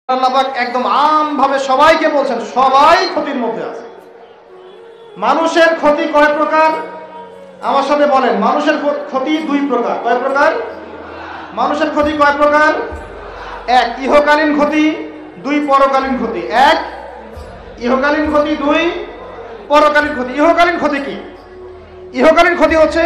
আল্লাহ পাক একদম আমভাবে সবাইকে বলছেন, সবাই ক্ষতির মধ্যে আছে। মানুষের ক্ষতি কয় প্রকার? আমার সাথে বলেন, মানুষের ক্ষতি দুই প্রকার। কয় প্রকার? মানুষের ক্ষতি কয় প্রকার? এক, ইহকালীন ক্ষতি, দুই, পরকালীন ক্ষতি। এক, ইহকালীন ক্ষতি, দুই, পরকালীন ক্ষতি। ইহকালীন ক্ষতি কি? ইহকালীন ক্ষতি হচ্ছে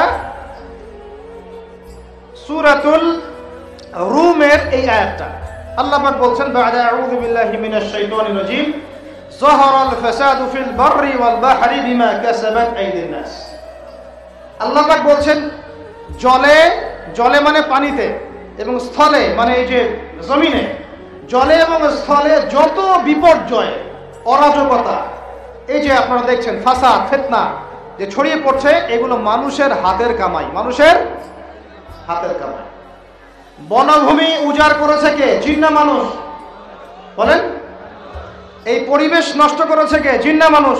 সূরাতুল রুমের এই আয়াতটা। আল্লাহ পাক বলছেন, বা'দা আউযু বিল্লাহি মিনাশ শাইতানির রাজীম, যাহারাল ফাসাদু ফিল বাররি ওয়াল বাহরি বিমা কাসাবাত আইদিন নাস। আল্লাহ পাক বলছেন, জলে মানে পানিতে, এবং স্থলে মানে এই যে জমিনে, জলে এবং স্থলে যত বিপর্যয়, অরাজকতা, এই যে আপনারা দেখছেন ফাসাদ, ফিতনা যে ছড়িয়ে পড়ছে, এগুলো মানুষের হাতের কামাই। মানুষের হাতের কামাই। বনভূমি উজাড় করেছে কে? জিন না মানুষ? বলেন। এই পরিবেশ নষ্ট করেছে কে? জিন না মানুষ?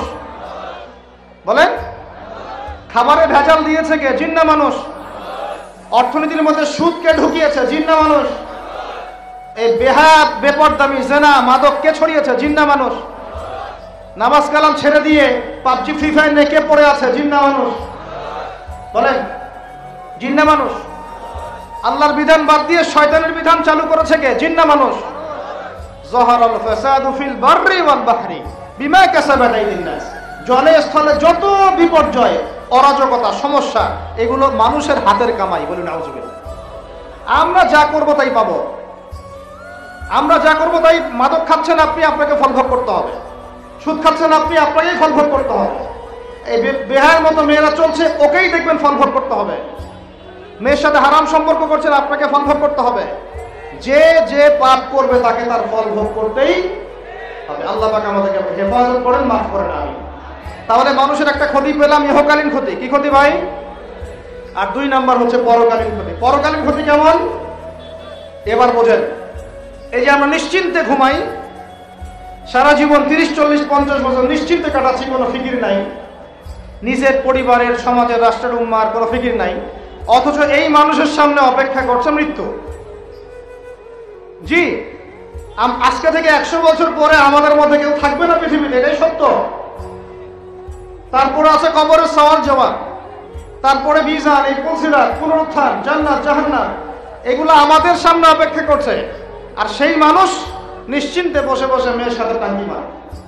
বলেন। খাবারে ভেজাল দিয়েছে কে? জিন না মানুষ? অর্থনীতির মধ্যে সুদকে ঢুকিয়েছে জিন না মানুষ? এই বেপরদামি, জেনা, মাদক কে ছড়িয়েছে? জিন না মানুষ? নামাজ কালাম ছেড়ে দিয়ে পাবজি, ফ্রি ফায়ার নিয়ে কে পড়ে আছে? জিন না মানুষ? বলেন। জিন না মানুষ? আল্লাহর বিধান বাদ দিয়ে শয়তানের বিধান চালু করেছে কে? জিন না মানুষ? যাহারাল ফাসাদু ফিল বাররি ওয়াল বাহরি বিমা কাসাবাত আইদিন নাস। জলে স্থলে যত বিপর্যয়, অরাজকতা, সমস্যা, এগুলো মানুষের হাতের কামাই। বলুন নাউজুবিল্লাহ। আমরা যা করব তাই পাবো। আমরা যা করব তাই। মাদক খাচ্ছেন আপনি, আপনাকে ফল ভোগ করতে হবে। সুদ খাচ্ছেন আপনি, আপনাকেই ফল ভোগ করতে হবে। এই বেহায়ের মতো মেয়েরা চলছে, ওকেই দেখবেন ফল ভোগ করতে হবে। মেয়ের সাথে হারাম সম্পর্ক করছেন, আপনাকে ফল ভোগ করতে হবে। যে পাপ করবে তাকে তার ফল ভোগ করতেই হবে। আল্লাহ পাক আমাদেরকে হেফাজত করেন, মাফ করেন, আমিন। তাহলে মানুষের একটা ক্ষতি পেলাম, ইহকালীন ক্ষতি। কি ক্ষতি ভাই? আর দুই নাম্বার হচ্ছে পরকালীন ক্ষতি। পরকালীন ক্ষতি কেমন? এবার বোঝেন। এই যে আমরা নিশ্চিন্তে ঘুমাই, সারা জীবন 30, 40, 50 বছর নিশ্চিন্তে কাটাচ্ছি, কোনো ফিকির নাই, নিজের পরিবারের, সমাজের, রাষ্ট্রের, উম্মার কোনো ফিকির নাই, অথচ এই মানুষের সামনে অপেক্ষা করছে মৃত্যু। জি, আজকে থেকে 100 বছর পরে আমাদের মধ্যে কেউ থাকবে না পৃথিবীতে, এটাই সত্য। তারপরে আছে কবরের সওয়াল জবাব, তারপরে মিজান, এই পুলসিরাত, পুনরুত্থান, জান্নাত, জাহান্নাম, এগুলো আমাদের সামনে অপেক্ষা করছে। আর সেই মানুষ নিশ্চিন্তে বসে বসে মেয়ের সাথে টাঙ্গি মারে।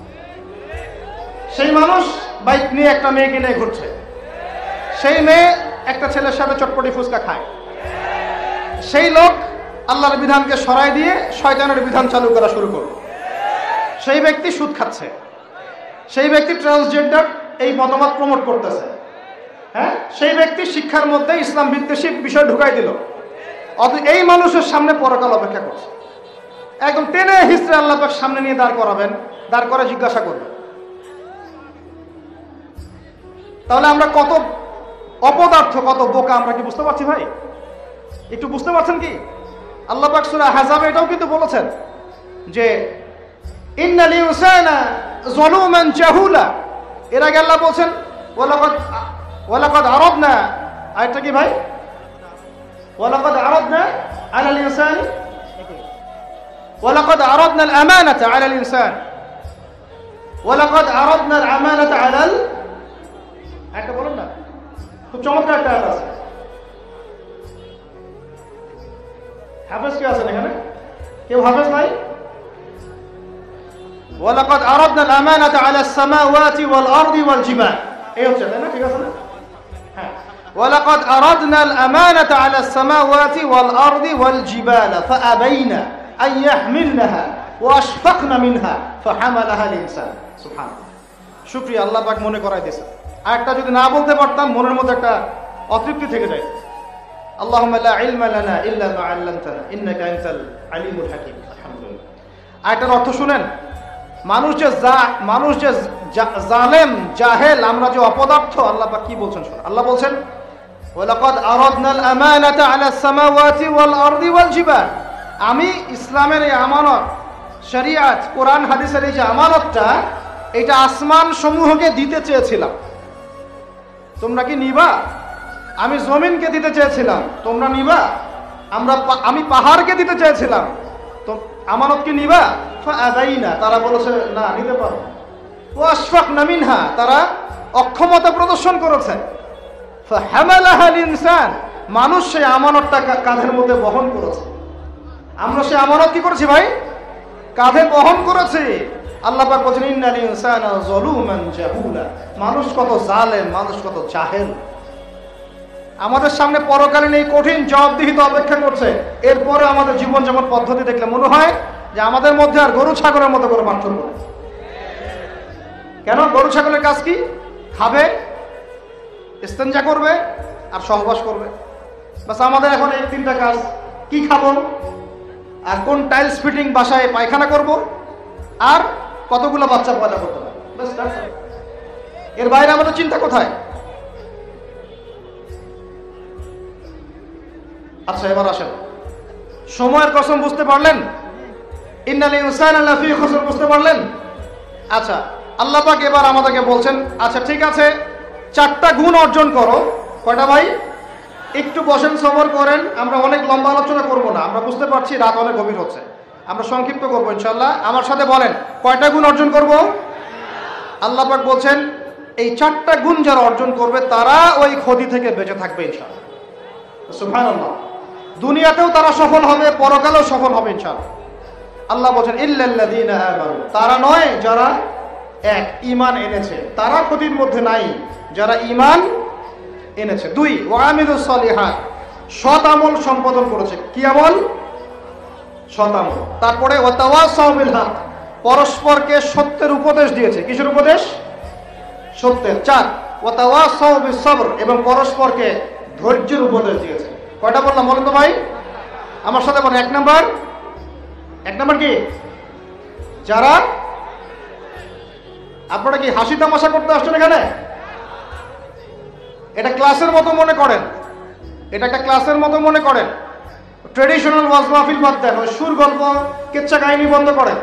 সেই মানুষ বাইক নিয়ে একটা মেয়েকে নিয়ে ঘুরছে। সেই মেয়ে একটা ছেলের সাথে চটপটি ফুচকা খায়। সেই লোক আল্লাহর বিধানকে সরাই দিয়ে শয়তানের বিধান চালু করা শুরু করলো। সেই ব্যক্তি সুদ খাচ্ছে। সেই ব্যক্তি ট্রান্সজেন্ডার এই মতামত প্রমোট করতেছে। হ্যাঁ, সেই ব্যক্তি শিক্ষার মধ্যে ইসলাম ভিত্তিক বিষয় ঢুকাই দিল। অথচ এই মানুষের সামনে পরকাল অপেক্ষা করছে। একদম টেনে হিস্ট্রি আল্লাহ পাক সামনে নিয়ে দাঁড় করাবেন, দাঁড় করে জিজ্ঞাসা করবেন। তাহলে আমরা কত অপদার্থ, কত বোকা, আমরা কি বুঝতে পারছি ভাই? একটু বুঝতে পারছেন কি? আল্লাহ পাক সূরা আহজাবে এটাও কিন্তু বলেছেন যে ইন্নাল ইনসানা যালুমান জাহুলা। এর আগে আল্লাহ বলছেন ওয়ালাকাদ আরাদনা, আয়াতটা কি ভাই? ওয়ালাকাদ আরাদনা আলাল ইনসান, ওয়ালাকাদ আরাদনা আল আমানাতা আলাল ইনসান, ওয়ালাকাদ আরাদনা আল আমানাতা আলাল, একটা বলুন না, খুব চমৎকার একটা আয়াত আছে। হাফেজ কে আছেন এখানে? কেউ হাফেজ নাই? ওয়ালাকাদ আরাদনা আল আমানাতা আলাস সামাওয়াতি ওয়াল আরদি ওয়াল জিবাল, এই হচ্ছে, তাই না? ঠিক আছে না? হ্যাঁ, ওয়ালাকাদ আরাদনা আল আমানাতা আলাস সামাওয়াতি ওয়াল আরদি ওয়াল জিবাল ফাআবাইনা আন ইয়াহমিলনাহা ওয়া আশফাকনা মিনহা ফাহামালাহা আল ইনসান। সুবহানাল্লাহ। শুকরিয়া, আল্লাহ পাক মনে করাই দিয়েছেন। আর একটা যদি না বলতে পারতাম, মনের মধ্যে একটা অতৃপ্তি থেকে যায়। আল্লাহুম্মা লা ইলমা লানা ইল্লা মা আল্লামতানা ইন্নাকা আনতাল আলিমুল হাকীম। আলহামদুলিল্লাহ। আয়াতের অর্থ শুনেন। মানুষ যে জালেম, জাহেল, আমরা যে অপদার্থ, আল্লাহ পাক কি বলছেন শুনুন। আল্লাহ বলছেন ওয়ালাকাদ আরাদনাল আমানাতা আলাস সামাওয়াতি ওয়াল আরদি ওয়াল জিবাল। আমি ইসলামের এই আমানত, শরিয়াত, কোরআন হাদিসের এই যে আমানতটা, এটা আসমান সমূহকে দিতে চেয়েছিলাম, তোমরা কি নিবা? আমি জমিনকে দিতে চেয়েছিলাম, তোমরা নিবা? আমি পাহাড়কে দিতে চেয়েছিলাম, আমানত কি নিবা? ফাআযাইনা, তারা বলেছে না নিতে পারো। ওয়াশফাকনা মিনহা, তারা অক্ষমতা প্রদর্শন করেছে। ফাহামালাহাল ইনসান, মানুষ সেই আমানতটা কাঁধের মধ্যে বহন করেছে। আমরা সেই আমানত কি করেছি ভাই? কাঁধে বহন করেছি। আল্লাহ পাক বলেন ইন্নাল ইনসানা যালুমান জাহুলা, মানুষ কত জালেম, মানুষ কত জাহেল। আমাদের সামনে পরকালীন এই কঠিন জবাবদিহিতা অপেক্ষা করছে। এরপরে আমাদের জীবনযাপন পদ্ধতি দেখলে মনে হয় যে আমাদের মধ্যে আর গরু ছাগলের মতো করে পার্থক্য নেই। কেন? গরু ছাগলের কাজ কি? খাবে, ইস্তেঞ্জা করবে আর সহবাস করবে, বাস। আমাদের এখন এই তিনটা কাজ। কি খাবো, আর কোন টাইলস ফিটিং বাসায় পায়খানা করব, আর কতগুলো বাচ্চা পয়দা করতে হবে, বাস। এর বাইরে আমাদের চিন্তা কোথায়? আচ্ছা, এবার আসেন, সময়ের কসম বুঝতে পারলেন? ইন্নাল ইনসানা লাফি খুসর বুঝতে পারলেন? আচ্ছা, আল্লাহ পাক এবার আমাদেরকে বলছেন, আচ্ছা ঠিক আছে, 4টা গুণ অর্জন করো। কয়টা ভাই? একটু বসেন, সবর করেন। আমরা অনেক লম্বা আলোচনা করব না, আমরা বুঝতে পারছি রাত অনেক গভীর হচ্ছে, আমরা সংক্ষিপ্ত করবো ইনশাআল্লাহ। আমার সাথে বলেন, কয়টা গুণ অর্জন করব? আল্লাহ পাক বলছেন এই 4টা গুণ যারা অর্জন করবে তারা ওই ক্ষতি থেকে বেঁচে থাকবে ইনশাআল্লাহ। সুবহানাল্লাহ। দুনিয়াতেও তারা সফল হবে, পরকালেও সফল হবে ইনশাআল্লাহ। আল্লাহ বলছেন ইল্লাল্লাযীনা আমানু, তারা নয় যারা এক ঈমান এনেছে, তারা ক্ষতির মধ্যে নাই, যারা ঈমান এনেছে। 2 ওয়া আমিলুস সলিহাত, সৎ আমল সম্পাদন করেছে। কি আমল? সৎ আমল। তারপরে ওয়া তাওয়াসাউ বিল হক, পরস্পরকে সত্যের উপদেশ দিয়েছে। কিসের উপদেশ? সত্যের। 4 ওয়া তাওয়াসাউ বিস সবর, এবং পরস্পরকে ধৈর্যের উপদেশ দিয়েছে। কয়টা বললাম বলেন তো ভাই? আমার সাথে বলেন। 1 নাম্বার কি? যারা, আপনারা কি হাসি তামাশা করতে আসছেন এখানে? এটা ক্লাসের মতো মনে করেন, এটা একটা ক্লাসের মতো মনে করেন। ট্রেডিশনাল ওয়াজ মাহফিল বাদ দেন, ওই সুর গল্প কেচ্চা কাহিনী বন্ধ করেন,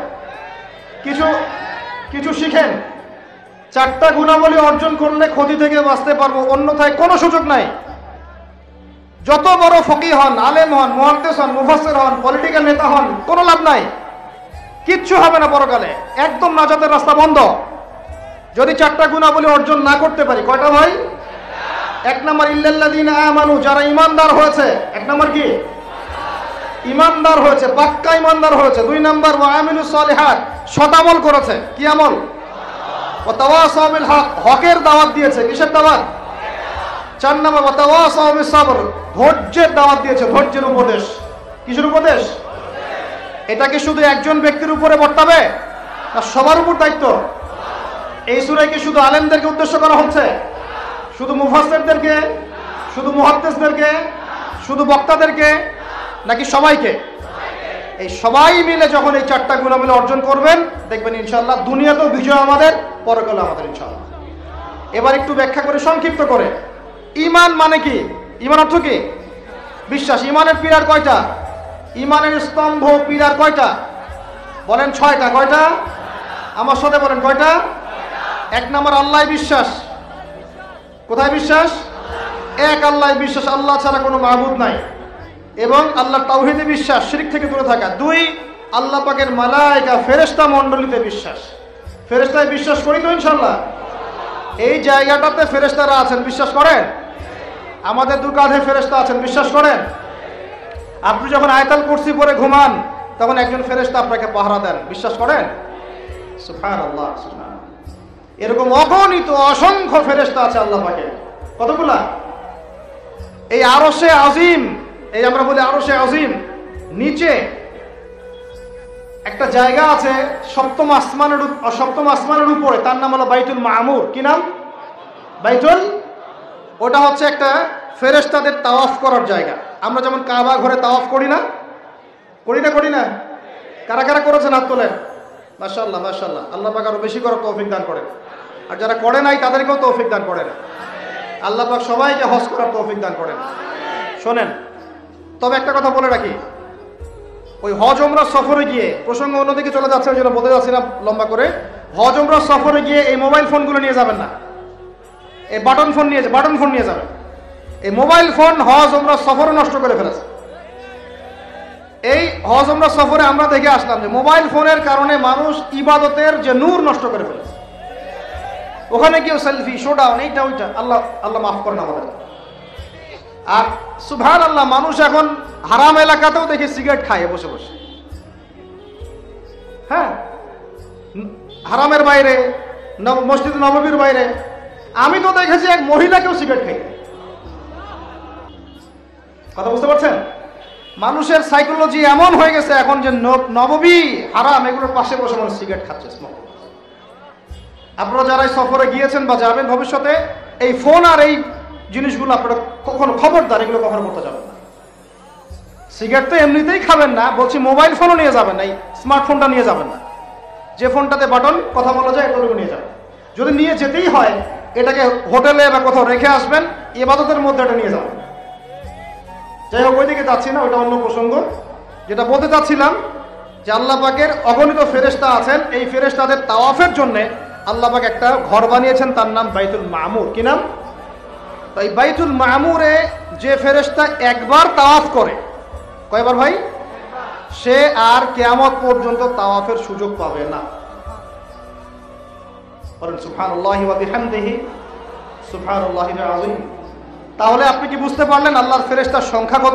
কিছু শিখেন। 4টা গুণাবলী অর্জন করলে ক্ষতি থেকে বাঁচতে পারবো, অন্যথায় কোনো সুযোগ নাই। যত বড় ফকিহ হন, আলেম হন, মুহাদ্দিস হন, মুফাসসির হন, পলিটিক্যাল নেতা হন, কোনো লাভ নাই, কিচ্ছু হবে না পরকালে, একদম নাজাতের রাস্তা বন্ধ যদি 4টা গুণাবলী অর্জন না করতে পারি। কয়টা ভাই? 1 নাম্বার ইল্লাল্লাযীনা আমানু, যারা ঈমানদার হয়েছে। 1 নাম্বার কি? ঈমানদার হয়েছে, পাক্কা ঈমানদার হয়েছে। 2 নাম্বার ওয়া আমিলুস সলিহাত, সৎ আমল করেছে। কি আমল? ওয়া তাওয়াসাউ বিল হক, হকের দাওয়াত দিয়েছে। কিসের দাওয়াত? 4 নাম্বার ওয়া তাওয়াসাউ বিস সবর, ধৈর্যের দাওয়াত দিয়েছে, ধৈর্যের উপদেশ। কিসের উপদেশ? এটা কি শুধু একজন ব্যক্তির উপরে বর্তাবে না সবার উপর দায়িত্ব? এই সূরায় কি শুধু আলেমদেরকে উদ্দেশ্য করা হচ্ছে? শুধু মুফাসসিরদেরকে? শুধু মুহাদ্দিসদেরকে? শুধু বক্তাদেরকে? নাকি সবাইকে? এই সবাই মিলে যখন এই 4টা গুণাবলী অর্জন করবেন, দেখবেন ইনশাআল্লাহ দুনিয়াতেও বিজয় আমাদের, পরকালে আমাদের ইনশাআল্লাহ। এবার একটু ব্যাখ্যা করে, সংক্ষিপ্ত করে, ঈমান মানে কি? ঈমান অর্থ কি? বিশ্বাস। ঈমানের পিলার কয়টা? ঈমানের স্তম্ভ পিলার কয়টা? বলেন 6টা। কয়টা? আমার সাথে বলেন কয়টা? 1 নাম্বার আল্লাহ বিশ্বাস। কোথায় বিশ্বাস? এক আল্লাহ বিশ্বাস, আল্লাহ ছাড়া কোনো মাবুদ নাই, এবং আল্লাহর তাওহীদে বিশ্বাস, শিরক থেকে দূরে থাকা। 2 আল্লাহ পাকের মালায়েকা, ফেরেশতা মণ্ডলীতে বিশ্বাস। ফেরেশতায় বিশ্বাস করি তো ইনশাআল্লাহ? এই জায়গাটাতে ফেরেশতারা আছেন, বিশ্বাস করেন? আমাদের 2 কাঁধে ফেরেশতা আছেন, বিশ্বাস করেন? আপনি যখন আয়াতুল কুরসি পড়ে ঘুমান, তখন একজন ফেরেশতা আপনাকে পাহারা দেন, বিশ্বাস করেন? সুবহানাল্লাহ, সুবহানাল্লাহ। এরকম অগণিত অসংখ্য ফেরেশতা আছে আল্লাহ পাকের। কতগুলা? এই আরশে আজিম, এই আমরা বলি আরশে আজিম, নিচে একটা জায়গা আছে 7ম আসমানের উপরে, তার নাম হলো বাইতুল মামুর। কি নাম? বাইতুল। ওটা হচ্ছে একটা ফেরেশতাদের তাওয়াফ করার জায়গা। আমরা যেমন কাবা ঘরে তাওয়াফ করি না? করি না? কারা কারা করেছেন হাত তোলেন? মাশাআল্লাহ, মাশাআল্লাহ। আল্লাহ পাক আরো বেশি করার তৌফিক দান করেন, আর যারা করে নাই তাদেরকেও তৌফিক দান করেন। আল্লাহ পাক সবাইকে হজ করার তৌফিক দান করেন। শোনেন, তবে একটা কথা বলে রাখি, ওই হজ ওমরা সফরে গিয়ে, প্রসঙ্গ অন্যদিকে চলে যাচ্ছে, ওই জন্য বলতে যাচ্ছিলাম লম্বা করে, হজ ওমরা সফরে গিয়ে এই মোবাইল ফোনগুলো নিয়ে যাবেন না, এই বাটন ফোন নিয়ে যাবেন। এই মোবাইল ফোন হজ ওমরা সফরে নষ্ট করে ফেলেছে। এই হজ উমরা সফরে আমরা দেখে আসলাম যে মোবাইল ফোনের কারণে মানুষ ইবাদতের যে নূর নষ্ট করে ফেলেছে। ওখানে কেউ সেলফি, শোডাউন, এইটা ওইটা, আল্লাহ আল্লাহ মাফ করেন আমাদের। আর সুবহানাল্লাহ, মানুষ এখন হারাম এলাকাতেও দেখি সিগারেট খায় বসে বসে। হ্যাঁ, হারামের বাইরে, মসজিদ নববীর বাইরে আমি তো দেখেছি এক মহিলাকেও সিগারেট খাই। কথা বুঝতে পারছেন? মানুষের সাইকোলজি এমন হয়ে গেছে এখন যে নববী হারাম এগুলোর পাশে বসে মানুষ সিগারেট খাচ্ছে, স্মোক। আপনারা যারা সফরে গিয়েছেন বা যাবেন ভবিষ্যতে, এই ফোন আর এই জিনিসগুলো আপনারা কখনো, খবরদার এগুলো কখনো করতে যাবেন না। সিগারেট তো এমনিতেই খাবেন না, বলছি মোবাইল ফোনও নিয়ে যাবেন না, এই স্মার্টফোনটা নিয়ে যাবেন না। যে ফোনটাতে বাটন কথা বলা যায় এগুলো নিয়ে যাবেন। যদি নিয়ে যেতেই হয় এটাকে হোটেলে বা কোথাও রেখে আসবেন, ইবাদতের মধ্যে এটা নিয়ে যাবেন। যাই হোক, ওইদিকে যাচ্ছি না, ওইটা অন্য প্রসঙ্গ। যেটা বলতে চাচ্ছিলাম যে আল্লাহ পাকের অগণিত ফেরেশতা আছেন, এই ফেরেশতাদের তাওয়াফের জন্য আল্লাহ পাক একটা ঘর বানিয়েছেন, তার নাম বাইতুল মামুর। কি নাম? তাই বাইতুল মামুরে যে ফেরেশতা একবার তাওয়াফ করে, কয়বার ভাই? সে আর কিয়ামত পর্যন্ত তাওয়াফের সুযোগ পাবে না। বলেন সুবহানাল্লাহি ওয়া বিহামদিহি সুবহানাল্লাহিল আযীম। তাহলে আপনি কি বুঝতে পারলেন আল্লাহর ফেরেশতার সংখ্যা কত?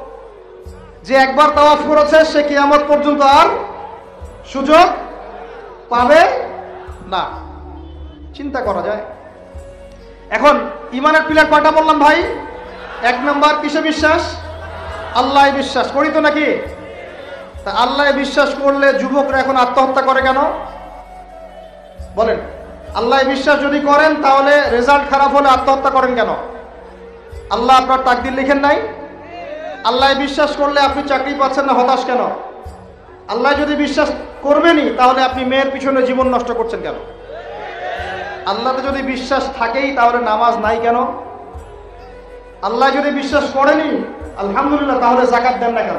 যে একবার তাওয়াফ করেছে সে কিয়ামত পর্যন্ত আর সুযোগ পাবে না। চিন্তা করা যায়। এখন ইমানের পিলার কয়টা বললাম ভাই? 1 নাম্বার কিসে বিশ্বাস? আল্লাহ বিশ্বাস করি তো নাকি? তা আল্লাহ বিশ্বাস করলে যুবকরা এখন আত্মহত্যা করে কেন বলেন? আল্লাহ বিশ্বাস যদি করেন তাহলে রেজাল্ট খারাপ হলে আত্মহত্যা করেন কেন? আল্লাহ আপনার তাকদির লিখেন নাই? আল্লাহ বিশ্বাস করলে আপনি চাকরি পাচ্ছেন না, হতাশ কেন? আল্লাহ যদি বিশ্বাস করবেনই তাহলে আপনি মেয়ের পিছনে জীবন নষ্ট করছেন কেন? আল্লাহতে যদি বিশ্বাস থাকেই তাহলে নামাজ নাই কেন? আল্লাহ যদি বিশ্বাস করেনি আলহামদুলিল্লাহ, তাহলে যাকাত দেন না কেন?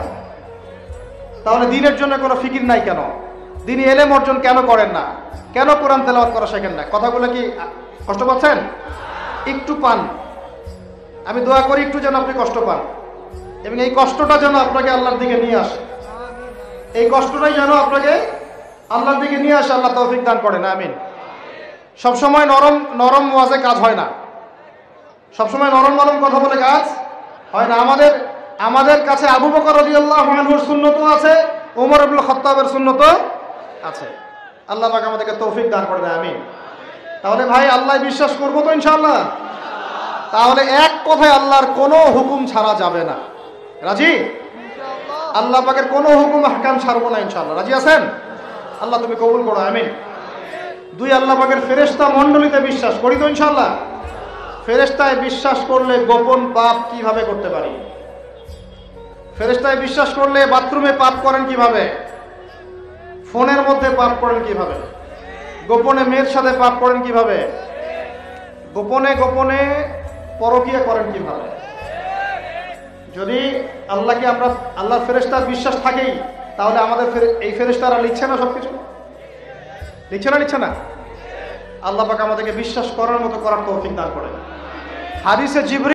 তাহলে দ্বীনের জন্য কোনো ফিকির নাই কেন? দ্বীনি ইলম অর্জন কেন করেন না? কেন কোরআন তেলাওয়াত করা শেখেন না? কথাগুলো কি কষ্ট পাচ্ছেন? একটু পান। আমি দোয়া করি একটু যেন আপনি কষ্ট পান, এবং এই কষ্টটা যেন আপনাকে আল্লাহর দিকে নিয়ে আসে। এই কষ্টটাই যেন আপনাকে আল্লাহর দিকে নিয়ে আসে। আল্লাহ তৌফিক দান করেন, আমিন। সবসময় নরম নরম ওয়াজে কাজ হয় না, সবসময় নরম নরম কথা বলে কাজ হয় না। আমাদের কাছে আবু বকর রাদিয়াল্লাহু আনহুর সুন্নতও আছে, ওমর ইবনে খাত্তাবের সুন্নতও আছে। আল্লাহ পাক আমাদেরকে তৌফিক দান করেন, আমিন। তাহলে ভাই আল্লাহ বিশ্বাস করবো তো ইনশাআল্লাহ? তাহলে এক কথায় আল্লাহর কোনো হুকুম ছাড়া যাবে না। রাজি? আল্লাহ পাকের কোনো হুকুম আহকাম ছাড়বো না ইনশাআল্লাহ। রাজি আছেন? আল্লাহ তুমি কবুল করো, আমিন। 2, আল্লাহ পাকের ফেরেশতা মণ্ডলীতে বিশ্বাস করি তো ইনশাআল্লাহ? ফেরেশতায় বিশ্বাস করলে গোপন পাপ কিভাবে করতে পারি? ফেরেশতায় বিশ্বাস করলে বাথরুমে পাপ করেন কিভাবে? ফোনের মধ্যে পাপ করেন কিভাবে? গোপনে মেয়ের সাথে পাপ করেন কিভাবে? গোপনে গোপনে পরকীয়া করেন কিভাবে? যদি আল্লাহকে আমরা, আল্লাহর ফেরেশতার বিশ্বাস থাকেই, তাহলে আমাদের এই ফেরেশতারা লিখছে না সবকিছু? লিখছে না? আল্লাহ পাক আমাদেরকে বিশ্বাস করার মতো করার তৌফিক দান করেন। হাদিসে জিবরীল